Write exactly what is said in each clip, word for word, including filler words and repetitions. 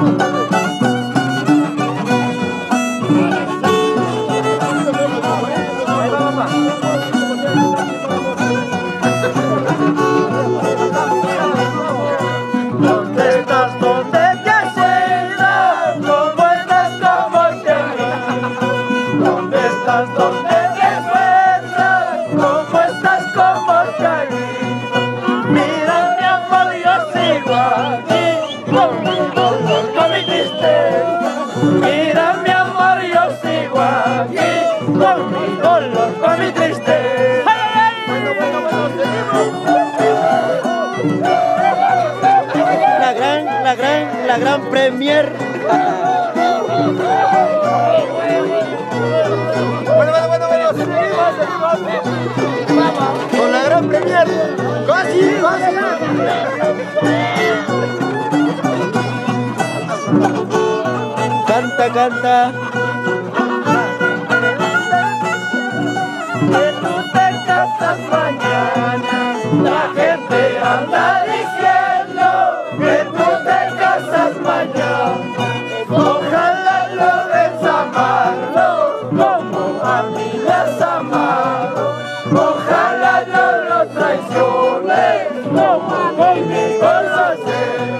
La gran premier. Bueno, bueno, bueno, bueno, seguimos, seguimos. Con la gran premier. Casi, casi. Canta, canta. Que tú te casas mañana, la gente anda diciendo que tú te casas mañana. Ojalá logres amarlo como a mí me has amado. Ojalá no lo traiciones como conmigo lo haces.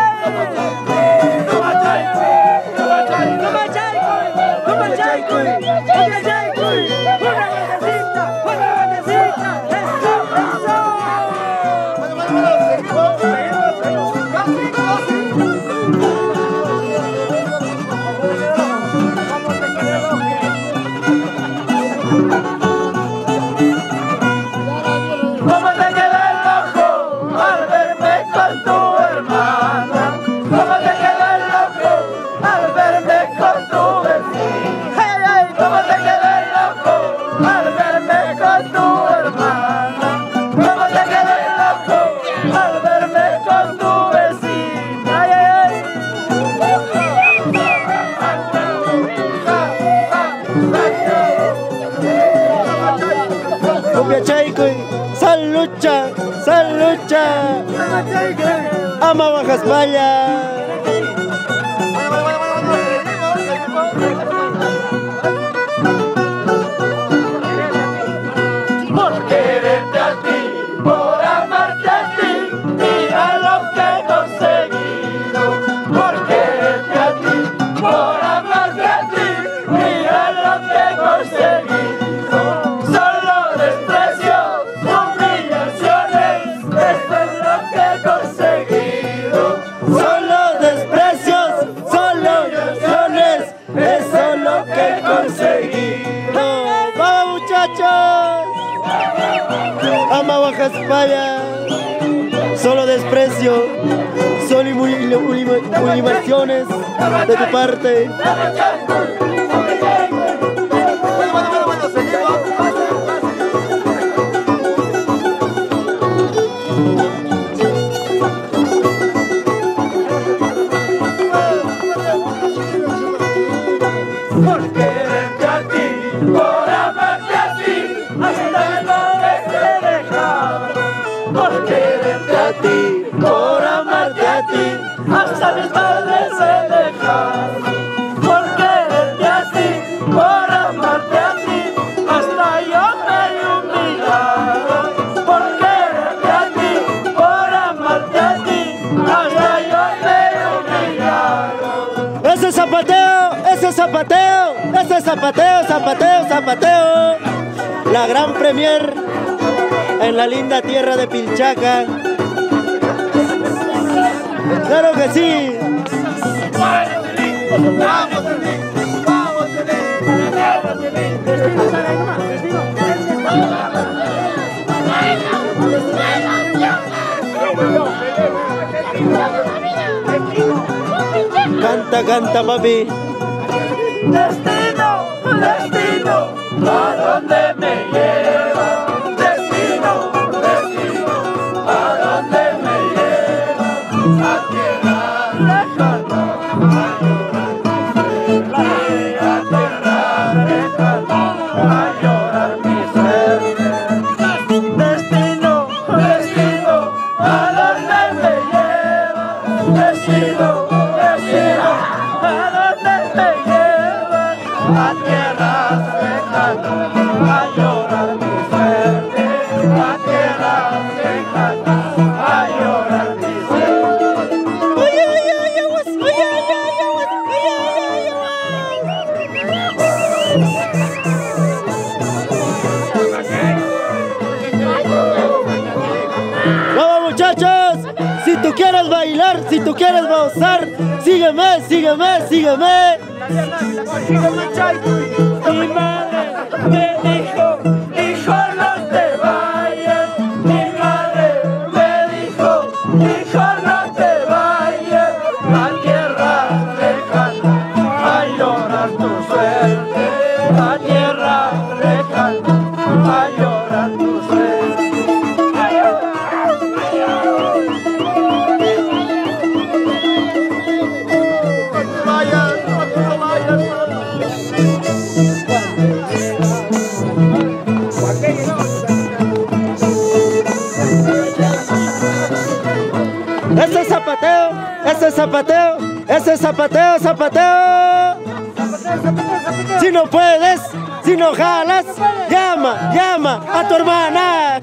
¿Cómo te queda el ojo al verme con tu hermana? ¿Cómo te queda el ojo al verme con tu vecina? ¡Hey, hey! ¿Cómo te queda el ojo al verme con tu hermana? ¿Cómo te queda el ojo al verme con tu vecina? ¡Hey, hey! Cumbia Chaycuy, sal lucha, sal lucha. Ama Bajas Maya. Por quererte a ti, por amarte a ti, mira lo que he conseguido. Por quererte a ti, por amarte a ti, mira lo que he conseguido. Solo desprecio, humillaciones, esto es lo que he conseguido. Solo desprecios, solo ilusiones, eso es lo que he conseguido. ¡Vamos, muchachos! Ama Bajas Maya. Solo desprecio, solo humillaciones de tu parte. Bueno, bueno, bueno, bueno, seguimos. Por quererte a ti, por amarte a ti, hasta lo que te he dejado. Por quererte a ti, por amarte a ti, hasta mis padres he dejado. Por quererte a ti, por amarte a ti, hasta yo me he humillado. Por quererte a ti, por amarte a ti, hasta yo me he humillado. Ese zapateo, ese zapateo, ese zapateo, zapateo, zapateo. La gran premier en la linda tierra de Pilchaca. Claro que sí. Vamos, Telín. Vamos, Telín. Canta, canta, papi. Destino, destino, ¿a dónde me lleva? Destino, destino, ¿a dónde me lleva? A tierra lejana, a llorar mi ser. A tierra lejana, a llorar mi ser. Destino, destino, ¿a dónde me lleva? Destino, destino. donde me llevan, a tierras lejanas, a llorar mi suerte, a tierras lejanas, a llorar mi suerte. Oye, oye, oye, was, oye, oye, oye, was, oye, oye, oye, ¡vamos, muchachos! Si tú quieres bailar, si tú quieres gozar, sígueme, sígueme, sígueme. Mi madre me dijo, hijo, no te vayas. Mi madre me dijo, hijo, no te vayas. A tierra lejana, a llorar tu suerte. A tierra lejana, a llorar tu suerte. Ese zapateo, ese zapateo, ese zapateo, zapateo. Si no puedes, si no jalas, llama, llama a tu hermana.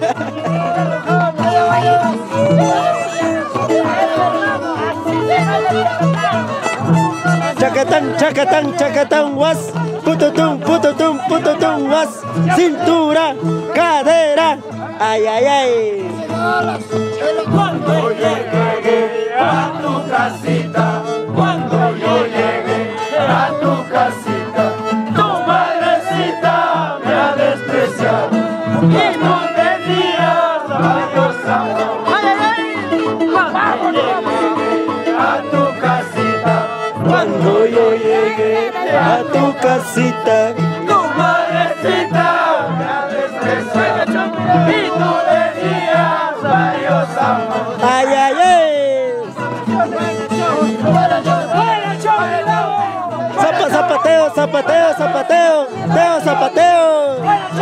Chacatán, chacatán, chacatán, was, pututum, pututum, pututum, was, cintura, cadera, ay, ay, ay. Cuando llegue a tu casita, cuando yo llegue a tu casita, tu madrecita me ha despreciado y no tenías varios amores. Cuando llegue a tu casita, Cuando yo llegue a tu casita, tu madrecita me ha despreciado y no tenías varios amores. ay, ay, ay. Zapa, zapateo, zapateo, zapateo, teo, zapateo.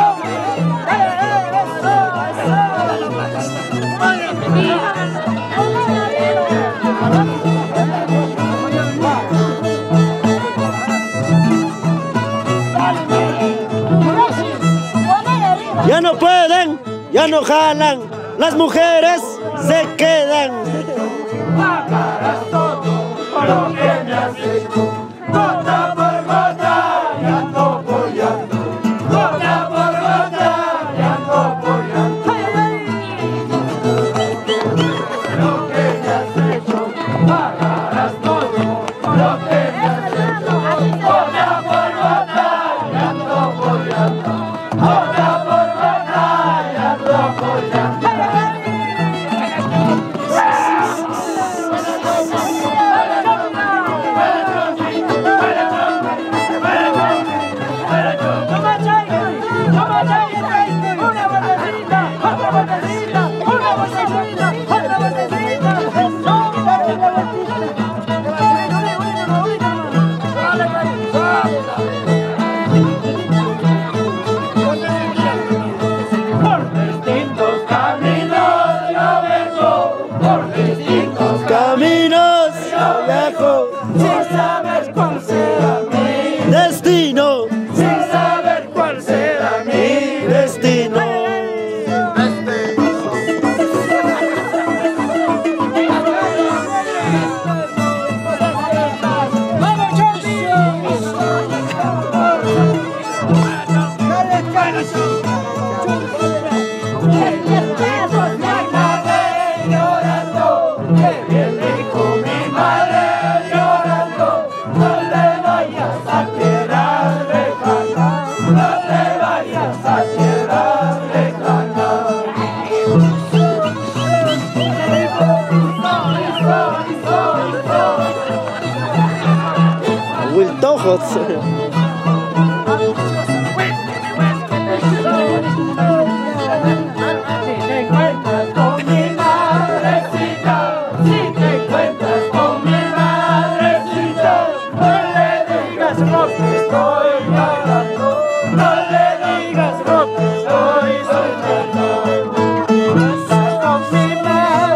Ya no pueden, ya no jalan, las mujeres se quedan. Pagarás todo por lo que me has hecho, gota por gota, llanto por llanto, gota por gota, llanto por llanto. Lo que me has hecho, pagarás todo por lo que me has hecho, gota por gota, llanto por llanto, gota por gota, llanto por llanto. Por distintos caminos yo vengo, por distintos Caminos yo viajo, sin saber cuál será mi destino, sin saber cuál será mi destino. llorando, que bien dijo mi madre llorando, no te vayas a tierras lejanas, no te vayas a tierras lejanas. Wiltojos. Si te encuentras con mi madrecita, si te encuentras con mi madrecita, no le digas lo que estoy llorando, no le digas lo que estoy soñando. Con mi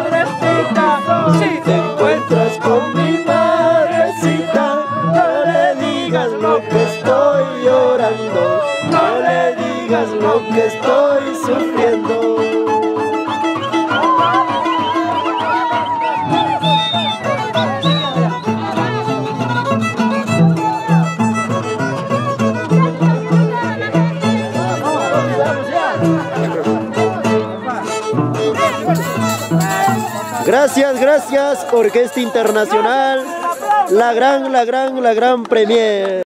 madrecita, si te encuentras con mi madrecita, no le que estoy sufriendo. Gracias, gracias, Orquesta Internacional, la gran, la gran, la gran premier.